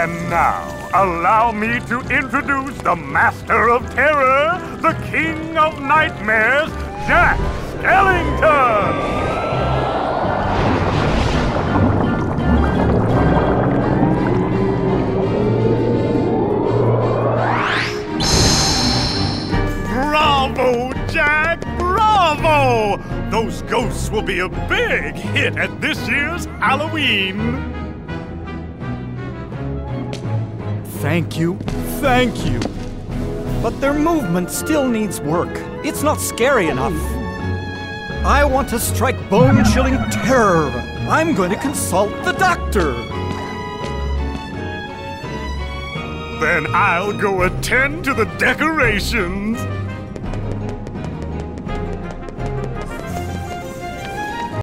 And now, allow me to introduce the Master of Terror, the King of Nightmares, Jack Skelleton! Bravo, Jack! Bravo! Those ghosts will be a big hit at this year's Halloween! Thank you. But their movement still needs work. It's not scary enough. I want to strike bone-chilling terror. I'm going to consult the doctor. Then I'll go attend to the decorations.